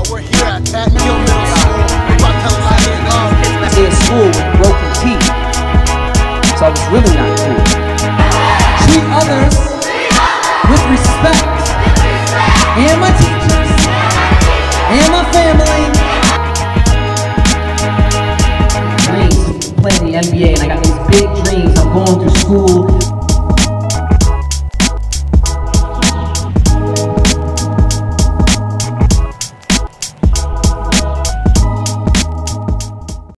We're here at Pattengill Middle School. We're about to tell them how they love. I stayed at school with broken teeth, so I was really not cool. Treat others with respect, and my teachers, and my family. Dreams, playing the NBA, and I got these big dreams. I'm going through school.